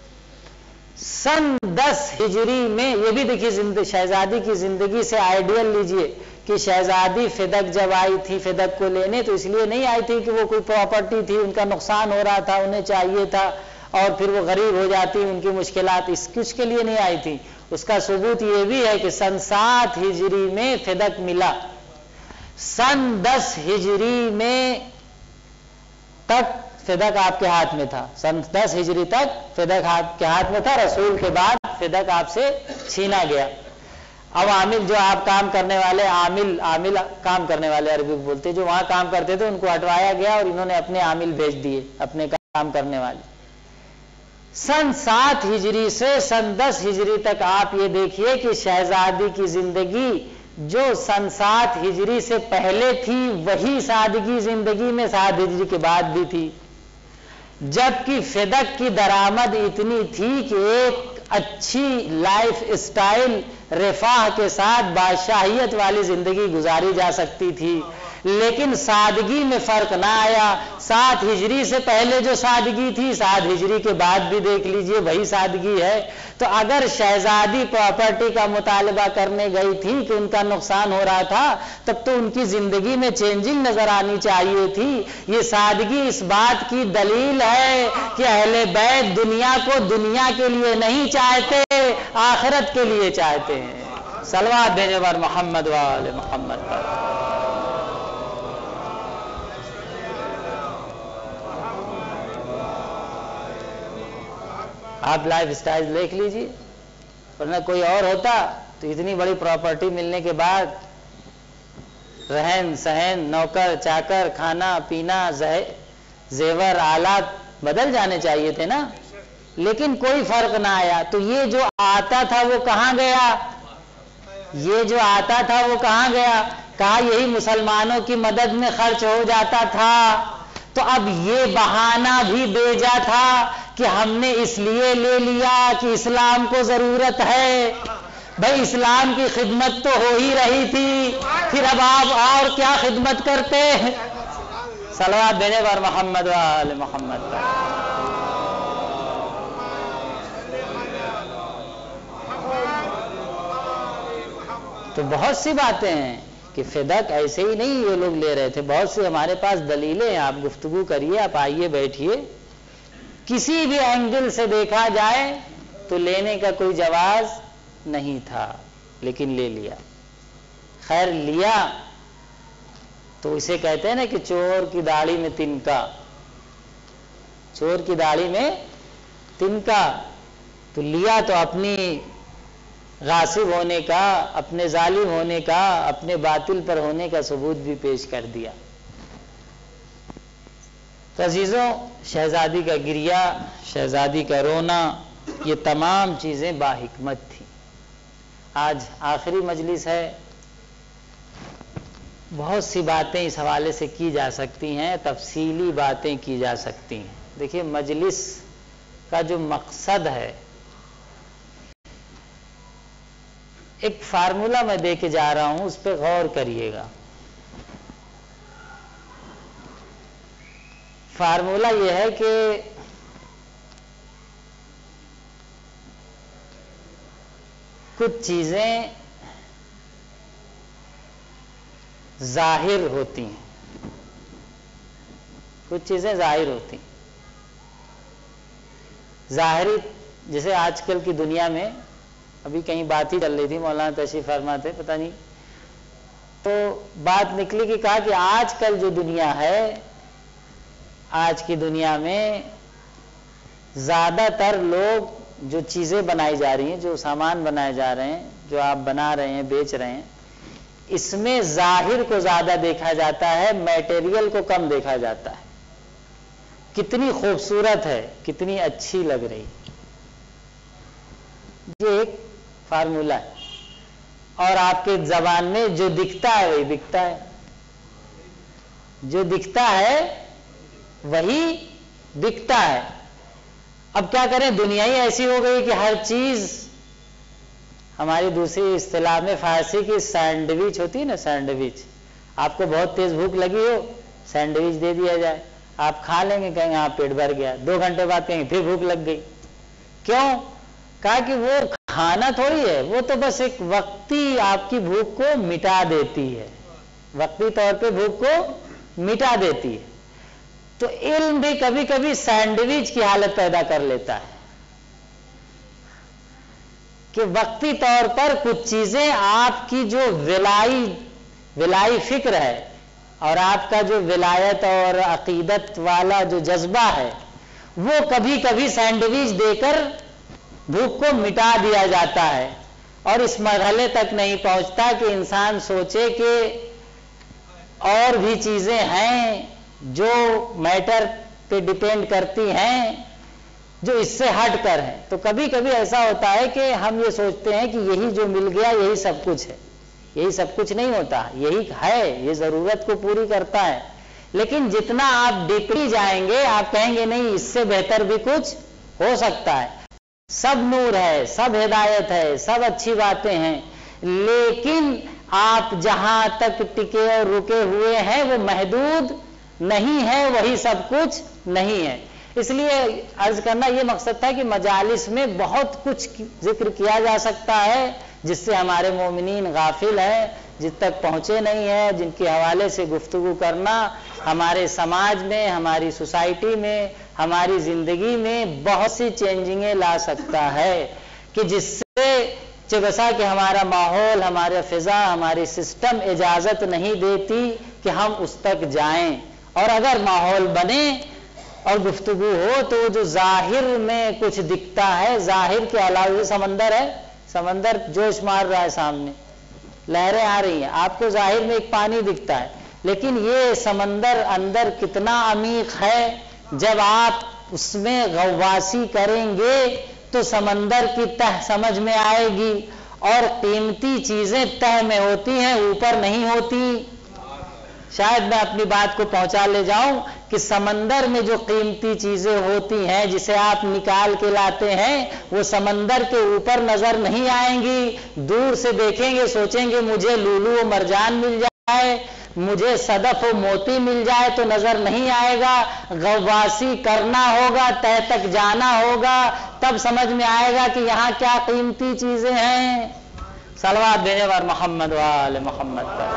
[SPEAKER 1] سن دس ہجری میں، یہ بھی دیکھیے شہزادی کی زندگی سے آئیڈیل لیجئے کہ شہزادی فدق جب آئی تھی فدق کو لینے تو اس لیے نہیں آئی تھی کہ وہ کوئی پراپرٹی تھی، ان کا نقصان ہو رہا تھا، انہیں چاہیے تھا اور پھر وہ غریب ہو جاتی، ان کی مشکلات، اس کچھ کے لیے نہیں آئی تھی. اس کا ثبوت یہ بھی ہے کہ سن سات ہجری میں فدق ملا. سن دس ہجری میں تک فدق آپ کے ہاتھ میں تھا. سن دس ہجری تک فدق آپ کے ہاتھ میں تھا. رسول کے بعد فدق آپ سے چھینا گیا. اب عامل جو آپ کام کرنے والے، عامل عامل کام کرنے والے عربی بولتے، جو وہاں کام کرتے تھے ان کو ہٹوایا گیا اور انہوں نے اپنے عامل بھیج دیے، اپنے کام کرنے والے. سن سات ہجری سے سن دس ہجری تک آپ یہ دیکھیے کہ شہزادی کی زندگی جو سن سات ہجری سے پہلے تھی وہی سادگی زندگی میں سات ہجری کے بعد بھی تھی. جبکہ فدق کی درآمد اتنی تھی کہ ایک اچھی لائف اسٹائل رفاہ کے ساتھ بادشاہیت والی زندگی گزاری جا سکتی تھی. لیکن سادگی میں فرق نہ آیا. سات ہجری سے پہلے جو سادگی تھی سات ہجری کے بعد بھی دیکھ لیجئے وہی سادگی ہے. تو اگر شہزادی پراپرٹی کا مطالبہ کرنے گئی تھی کہ ان کا نقصان ہو رہا تھا تب تو ان کی زندگی میں چینجنگ نظر آنی چاہیے تھی. یہ سادگی اس بات کی دلیل ہے کہ اہل بیت دنیا کو دنیا کے لیے نہیں چاہتے، آخرت کے لیے چاہتے ہیں. صلوات بھیجو بر محمد و آل محمد پر. آپ لائف اسٹائل دیکھ لیجئے، ورنہ کوئی اور ہوتا تو اتنی بڑی پراپرٹی ملنے کے بعد رہن سہن، نوکر چاکر، کھانا پینا، زیور آلات بدل جانے چاہیے تھے نا. لیکن کوئی فرق نہ آیا. تو یہ جو آتا تھا وہ کہاں گیا؟ یہ جو آتا تھا وہ کہاں گیا؟ کہا یہی مسلمانوں کی مدد میں خرچ ہو جاتا تھا. تو اب یہ بہانہ بھی بیجا تھا کہ ہم نے اس لیے لے لیا کہ اسلام کو ضرورت ہے. بھائی اسلام کی خدمت تو ہو ہی رہی تھی، پھر اب آپ اور کیا خدمت کرتے؟ صلوات بھیجے بر محمد و آل محمد. تو بہت سی باتیں ہیں کہ فدق ایسے ہی نہیں یہ لوگ لے رہے تھے. بہت سی ہمارے پاس دلیلیں ہیں. آپ گفتگو کریے، آپ آئیے بیٹھیے. کسی بھی اینگل سے دیکھا جائے تو لینے کا کوئی جواز نہیں تھا، لیکن لے لیا. خیر لیا تو اسے کہتے ہیں نا کہ چور کی داڑھی میں تنکا. چور کی داڑھی میں تنکا. تو لیا تو اپنی غاصب ہونے کا، اپنے ظالم ہونے کا، اپنے باطل پر ہونے کا ثبوت بھی پیش کر دیا. تو عزیزوں، شہزادی کا گریہ، شہزادی کا رونا، یہ تمام چیزیں باحکمت تھیں. آج آخری مجلس ہے، بہت سی باتیں اس حوالے سے کی جا سکتی ہیں، تفصیلی باتیں کی جا سکتی ہیں. دیکھیے مجلس کا جو مقصد ہے، ایک فارمولہ میں دے کے جا رہا ہوں، اس پہ غور کریے گا. فارمولہ یہ ہے کہ کچھ چیزیں ظاہر ہوتی ہیں، کچھ چیزیں ظاہر ہوتی ہیں. ظاہری، جیسے آج کل کی دنیا میں ابھی کہیں بات ہی چل رہی تھی، مولانا تشریف فرما تھے، پتہ نہیں تو بات نکلی کہ کہا کہ آج کل جو دنیا ہے، آج کی دنیا میں زیادہ تر لوگ جو چیزیں بنائی جا رہی ہیں، جو سامان بنائے جا رہے ہیں، جو آپ بنا رہے ہیں، بیچ رہے ہیں، اس میں ظاہر کو زیادہ دیکھا جاتا ہے، میٹیریل کو کم دیکھا جاتا ہے. کتنی خوبصورت ہے، کتنی اچھی لگ رہی. یہ ایک فارمولا ہے. اور آپ کے زبان میں جو دکھتا ہے وہی بکتا ہے، جو دکھتا ہے وہی بکتا ہے. اب کیا کریں، دنیا ہی ایسی ہو گئی کہ ہر چیز، ہماری دوسری اصطلاح میں فارسی کی سینڈوچ ہوتی ہے نا، سینڈوچ. آپ کو بہت تیز بھوک لگی ہو، سینڈوچ دے دیا جائے، آپ کھا لیں گے، کہیں گے آپ پیٹ بھر گیا. دو گھنٹے بعد کہیں گے پھر بھوک لگ گئی. کیوں؟ کہا کہ وہ کھانا تھوڑی ہے، وہ تو بس ایک وقتی آپ کی بھوک کو مٹا دیتی ہے، وقتی طور پہ بھوک کو مٹا دیتی ہے. تو علم بھی کبھی کبھی سینڈوچ کی حالت پیدا کر لیتا ہے کہ وقتی طور پر کچھ چیزیں آپ کی جو ولائی ولائی فکر ہے اور آپ کا جو ولایت اور عقیدت والا جو جذبہ ہے، وہ کبھی کبھی سینڈوچ دے کر بھوک کو مٹا دیا جاتا ہے. اور اس مرحلے تک نہیں پہنچتا کہ انسان سوچے کہ اور بھی چیزیں ہیں جو میٹر پہ ڈیپینڈ کرتی ہیں، جو اس سے ہٹ کر ہیں. تو کبھی کبھی ایسا ہوتا ہے کہ ہم یہ سوچتے ہیں کہ یہی جو مل گیا یہی سب کچھ ہے. یہی سب کچھ نہیں ہوتا، یہی ہے، یہ ضرورت کو پوری کرتا ہے. لیکن جتنا آپ ڈیپلی جائیں گے آپ کہیں گے نہیں، اس سے بہتر بھی کچھ ہو سکتا ہے. سب نور ہے، سب ہدایت ہے، سب اچھی باتیں ہیں، لیکن آپ جہاں تک ٹکے اور رکے ہوئے ہیں وہ محدود نہیں ہے، وہی سب کچھ نہیں ہے. اس لیے عرض کرنا یہ مقصد تھا کہ مجالس میں بہت کچھ ذکر کیا جا سکتا ہے جس سے ہمارے مومنین غافل ہیں، جن تک پہنچے نہیں ہیں، جن کے حوالے سے گفتگو کرنا ہمارے سماج میں، ہماری سوسائٹی میں، ہماری زندگی میں بہت سی چینجنگیں لا سکتا ہے، کہ جس سے چبسا کہ ہمارا ماحول، ہمارا فضا، ہماری سسٹم اجازت نہیں دیتی کہ ہم اس تک جائیں. اور اگر ماحول بنے اور گفتگو ہو تو جو ظاہر میں کچھ دکھتا ہے، ظاہر کے علاوہ سمندر ہے، سمندر جوش مار رہا ہے، سامنے لہریں آ رہی ہیں، آپ کو ظاہر میں ایک پانی دکھتا ہے، لیکن یہ سمندر اندر کتنا عمیق ہے. جب آپ اس میں غواصی کریں گے تو سمندر کی تہ سمجھ میں آئے گی. اور قیمتی چیزیں تہ میں ہوتی ہیں، اوپر نہیں ہوتی. شاید میں اپنی بات کو پہنچا لے جاؤں کہ سمندر میں جو قیمتی چیزیں ہوتی ہیں جسے آپ نکال کے لاتے ہیں، وہ سمندر کے اوپر نظر نہیں آئیں گی. دور سے دیکھیں گے، سوچیں گے مجھے لولو و مرجان مل جائے، مجھے صدف و موتی مل جائے تو نظر نہیں آئے گا. غواصی کرنا ہوگا، تہ تک جانا ہوگا، تب سمجھ میں آئے گا کہ یہاں کیا قیمتی چیزیں ہیں. صلوات بھیجے بار محمد و آل محمد پر.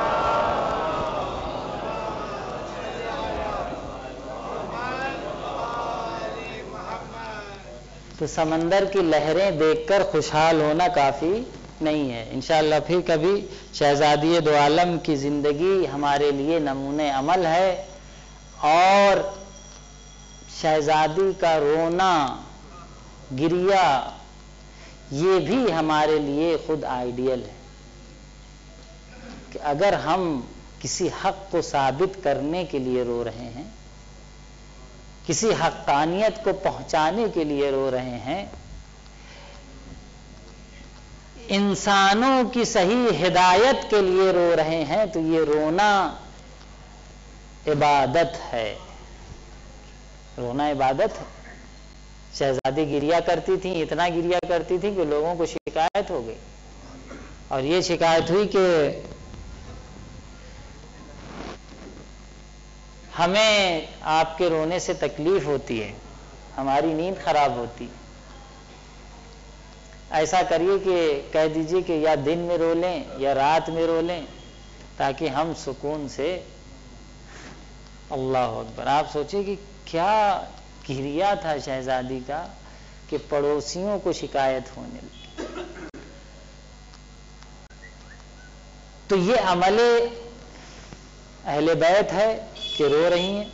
[SPEAKER 1] تو سمندر کی لہریں دیکھ کر خوشحال ہونا کافی نہیں ہے. انشاءاللہ پھر کبھی شہزادی دو عالم کی زندگی ہمارے لیے نمونے عمل ہے، اور شہزادی کا رونا گریا یہ بھی ہمارے لیے خود آئیڈیل ہے کہ اگر ہم کسی حق کو ثابت کرنے کے لیے رو رہے ہیں، کسی حقانیت کو پہنچانے کے لیے رو رہے ہیں، انسانوں کی صحیح ہدایت کے لیے رو رہے ہیں، تو یہ رونا عبادت ہے. رونا عبادت ہے. شہزادی گریا کرتی تھیں، اتنا گریا کرتی تھیں کہ لوگوں کو شکایت ہو گئی، اور یہ شکایت ہوئی کہ ہمیں آپ کے رونے سے تکلیف ہوتی ہے، ہماری نیند خراب ہوتی. ایسا کریے کہ کہہ دیجئے کہ یا دن میں رو لیں یا رات میں رو لیں تاکہ ہم سکون سے. اللہ اکبر. آپ سوچیں کہ کیا گریا تھا شہزادی کا کہ پڑوسیوں کو شکایت ہونے لگی. تو یہ عمل اہل بیت ہے کہ رو رہی ہیں،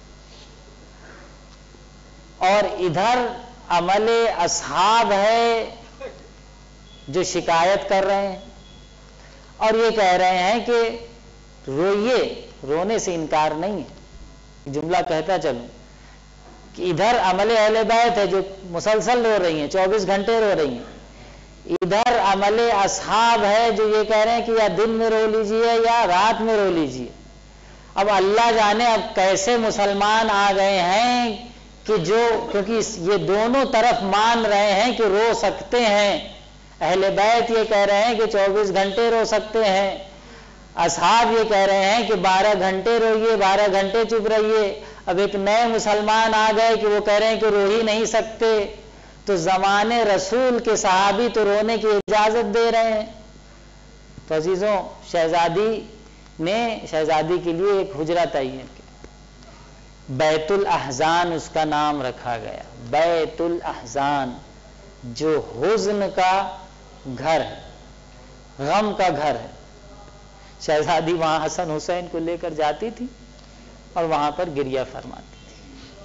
[SPEAKER 1] اور ادھر عمل اصحاب ہے جو شکایت کر رہے ہیں. اور یہ کہہ رہے ہیں کہ روئیے، رونے سے انکار نہیں ہے. جملہ کہتا چلوں کہ ادھر عمل اہل بیت ہے جو مسلسل رو رہی ہیں، چوبیس گھنٹے رو رہی ہیں، ادھر عمل اصحاب ہے جو یہ کہہ رہے ہیں کہ یا دن میں رو لیجئے یا رات میں رو لیجئے. اب اللہ جانے اب کیسے مسلمان آ گئے ہیں کہ جو، کیونکہ یہ دونوں طرف مان رہے ہیں کہ رو سکتے ہیں. اہل بیت یہ کہہ رہے ہیں کہ چوبیس گھنٹے رو سکتے ہیں، اصحاب یہ کہہ رہے ہیں کہ بارہ گھنٹے روئیے، بارہ گھنٹے چپ رہیے. اب ایک نئے مسلمان آ گئے کہ وہ کہہ رہے ہیں کہ رو ہی نہیں سکتے. تو زمانے رسول کے صحابی تو رونے کی اجازت دے رہے ہیں. تو عزیزوں، شہزادی نے شہزادی کے لیے ایک حجرہ تعین کیا، بیت الاحزان اس کا نام رکھا گیا. بیت الاحزان جو حزن کا گھر ہے، غم کا گھر ہے. شہزادی وہاں حسن حسین کو لے کر جاتی تھی اور وہاں پر گریہ فرماتی تھی،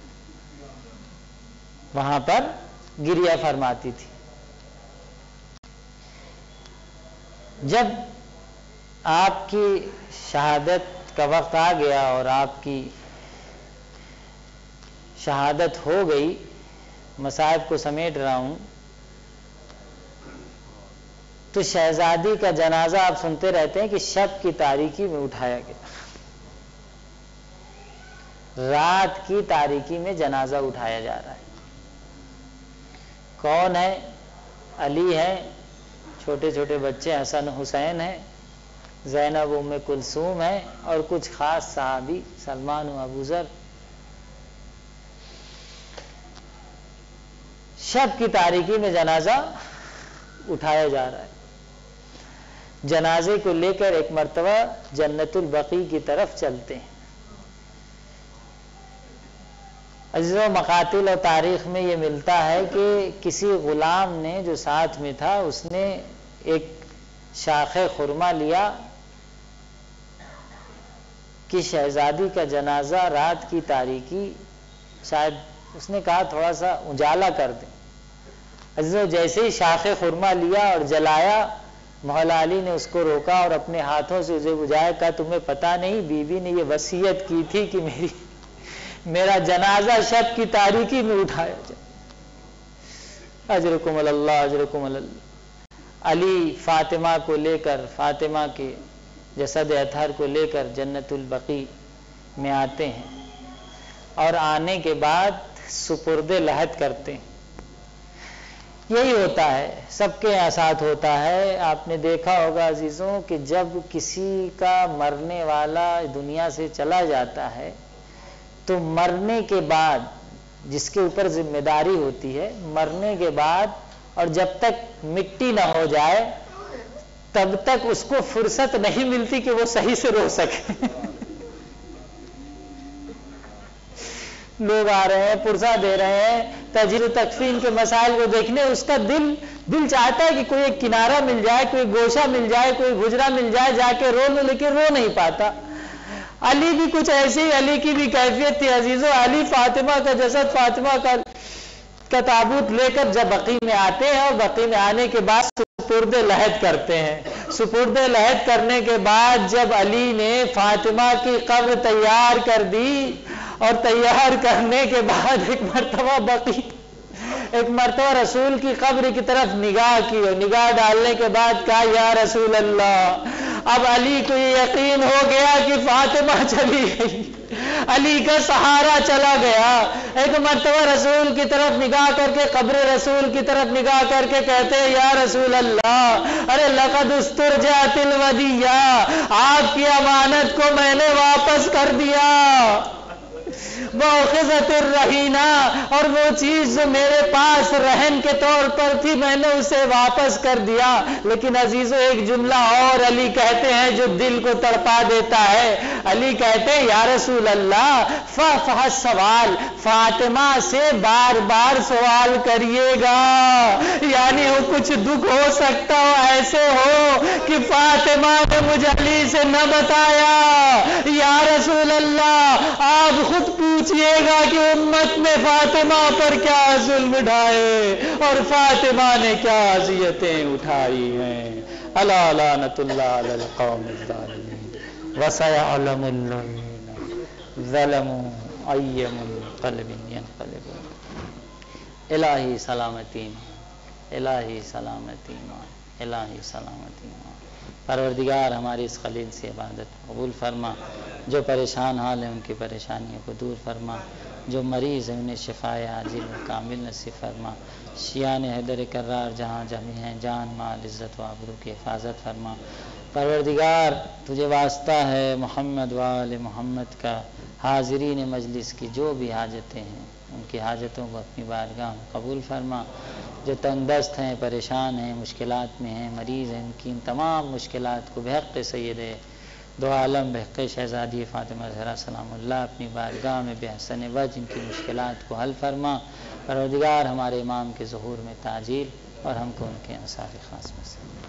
[SPEAKER 1] وہاں پر گریہ فرماتی تھی. جب آپ کی شہادت کا وقت آ گیا اور آپ کی شہادت ہو گئی، مصائب کو سمیٹ رہا ہوں، تو شہزادی کا جنازہ آپ سنتے رہتے ہیں کہ شب کی تاریکی میں اٹھایا گیا. رات کی تاریکی میں جنازہ اٹھایا جا رہا ہے. کون ہے؟ علی ہے، چھوٹے چھوٹے بچے حسن حسین ہیں، زینب ام کلثوم ہے، اور کچھ خاص صحابی سلمان و ابوذر. شب کی تاریکی میں جنازہ اٹھایا جا رہا ہے. جنازے کو لے کر ایک مرتبہ جنت البقیع کی طرف چلتے ہیں. عزیزوں، مقاتل اور تاریخ میں یہ ملتا ہے کہ کسی غلام نے جو ساتھ میں تھا، اس نے ایک شاخ خرما لیا کہ شہزادی کا جنازہ رات کی تاریکی، شاید اس نے کہا تھوڑا سا اجالا کر دیں. عزیزوں، جیسے ہی شاخ خرما لیا اور جلایا، مولا علی نے اس کو روکا اور اپنے ہاتھوں سے اسے بجھایا. کہا تمہیں پتہ نہیں بی بی نے یہ وصیت کی تھی کہ میری میرا جنازہ شب کی تاریکی میں اٹھایا جائے. اجرکم اللہ، اجرکم اللہ. علی فاطمہ کو لے کر، فاطمہ کے جسد اطہر کو لے کر جنت البقیع میں آتے ہیں اور آنے کے بعد سپرد لحد کرتے ہیں. یہی ہوتا ہے، سب کے ساتھ ہوتا ہے. آپ نے دیکھا ہوگا عزیزوں کہ جب کسی کا مرنے والا دنیا سے چلا جاتا ہے تو مرنے کے بعد جس کے اوپر ذمہ داری ہوتی ہے، مرنے کے بعد اور جب تک مٹی نہ ہو جائے تب تک اس کو فرصت نہیں ملتی کہ وہ صحیح سے رو سکے. لوگ آ رہے ہیں، پرزہ دے رہے ہیں، تجہیز و تکفین کے مسائل کو دیکھنے، اس کا دل دل چاہتا ہے کہ کوئی ایک کنارہ مل جائے، کوئی گوشہ مل جائے، کوئی گجرا مل جائے، جا کے رو لو، لیکن رو نہیں پاتا. علی بھی کچھ ایسی، علی کی بھی کیفیت تھی عزیزوں. علی فاطمہ کا جسد، فاطمہ کا کا تابوت لے کر جب بقیع میں آتے ہیں اور بقیع میں آنے کے بعد سپرد لحد کرتے ہیں. سپرد لحد کرنے کے بعد جب علی نے فاطمہ کی قبر تیار کر دی اور تیار کرنے کے بعد ایک مرتبہ بقیع ایک مرتبہ رسول کی قبر کی طرف نگاہ کی اور نگاہ ڈالنے کے بعد کہا یا رسول اللہ. اب علی کو یہ یقین ہو گیا کہ فاطمہ چلی گئی، علی کا سہارا چلا گیا. ایک مرتبہ رسول کی طرف نگاہ کر کے، قبر رسول کی طرف نگاہ کر کے کہتے ہیں یا رسول اللہ، ارے لقد استرجعت الودیہ، آپ کی امانت کو میں نے واپس کر دیا. مؤخذۃ الرہینہ، اور وہ چیز جو میرے پاس رہن کے طور پر تھی میں نے اسے واپس کر دیا. لیکن عزیزو، ایک جملہ اور علی کہتے ہیں جو دل کو تڑپا دیتا ہے. علی کہتے ہیں یا رسول اللہ، فَفَحَ السوال، فاطمہ سے بار بار سوال کریے گا. یعنی وہ کچھ دکھ ہو سکتا ہو، ایسے ہو کہ فاطمہ نے مجھے علی سے نہ بتایا. یا رسول اللہ، آپ خود پوچھئے گا کہ امت نے فاطمہ پر کیا ظلم ڈھائے اور فاطمہ نے کیا اذیتیں اٹھائی ہیں. الا لعنت اللہ علی القوم الظالمین وسيعلم الذین ظلموا ای منقلب ینقلبون۔ الہی سلامتی ایمان، الہی سلامتی ایمان، الہی سلامتی ایمان۔ پروردگار ہماری اس خلیل سے عبادت قبول فرما، جو پریشان حال ہیں ان کی پریشانیوں کو دور فرما، جو مریض ہیں انہیں شفائے عاجل و کامل نصیب فرما، شیعان حیدر کرار جہاں جمع ہیں جان مال عزت و آبرو کی حفاظت فرما۔ پروردگار تجھے واسطہ ہے محمد و آل محمد کا، حاضرین مجلس کی جو بھی حاجتیں ہیں ان کی حاجتوں کو اپنی بارگاہ میں قبول فرما، جو تنگ دست ہیں پریشان ہیں مشکلات میں ہیں مریض ہیں ان کی ان تمام مشکلات کو بحق سید دو عالم بحق شہزادی فاطمہ زہرا سلام اللہ اپنی بارگاہ میں بحسن وجہ ان کی مشکلات کو حل فرما۔ پروردگار ہمارے امام کے ظہور میں تاجیل اور ہم کو ان کے انصار خاص میں سے